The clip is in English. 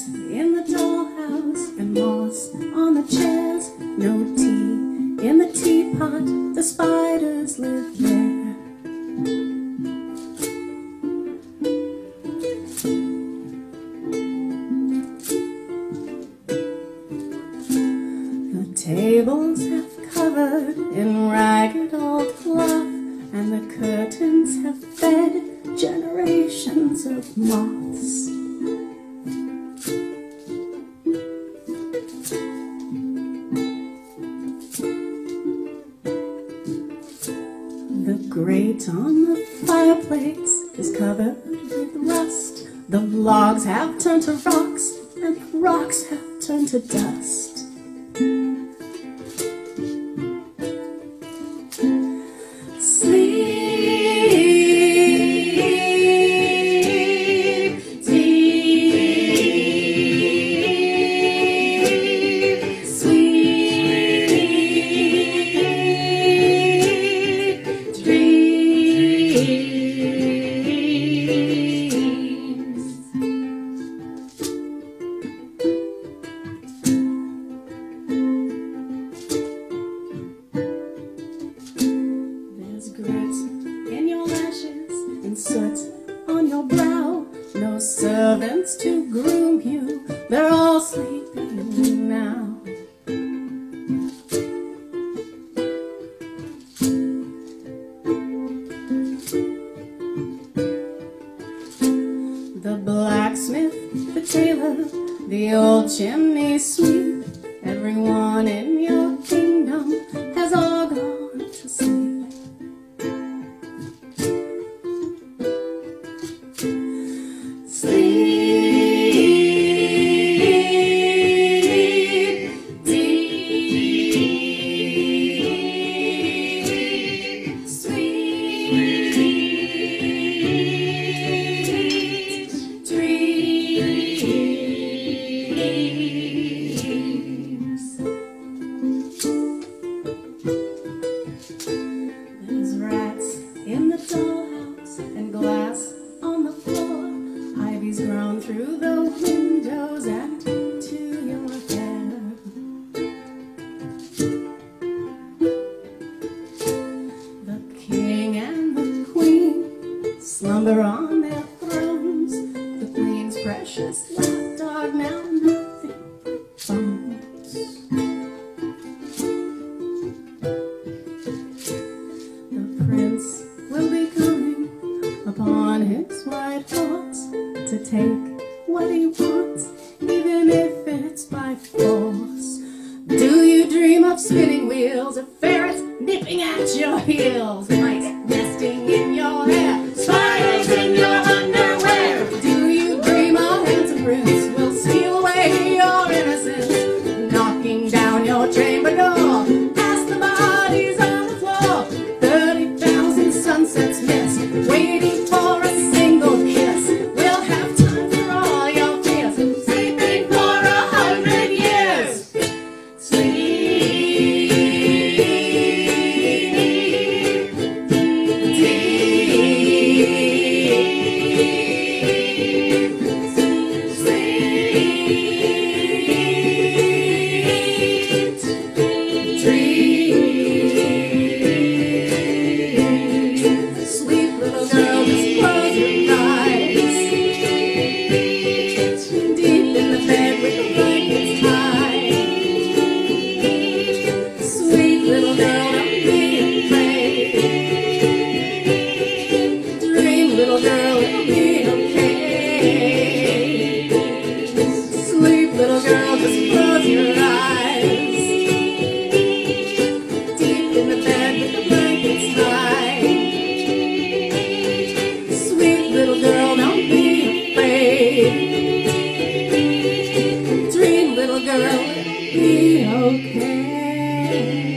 rats in the dollhouse and moss on the chairs. No tea in the teapot, the spiders live there. The tables have covered in ragged old cloth, and the curtains have fed generations of moths. The grate on the fireplace is covered with rust. The logs have turned to rocks, and the rocks have turned to dust. Soot on your brow, no servants to groom you, they're all sleeping now. The blacksmith, the tailor, the old chimney sweep, everyone in your kingdom has all gone to sleep. There's rats in the dollhouse and glass on the floor. Ivy's grown through the windows and to your hair. The king and the queen slumber on their thrones. The queen's precious lapdog now nothing but bones. The prince will be coming upon his white horse to take what he wants, even if it's by force. Do you dream of spinning wheels, of ferrets nipping at your heels, mice nesting in your hair, spiders in your underwear? Do you dream a handsome prince will steal away your innocence, knocking down your chamber door as the bodies on the floor? 30,000 sunsets missed, waiting for a single kiss. We'll have time for all your fears, sleeping for 100 years. Sleep. Little girl, it'll be okay. Sleep, little girl, just close your eyes. Deep in the bed with the blankets high. Sweet little girl, don't be afraid. Dream, little girl, it'll be okay.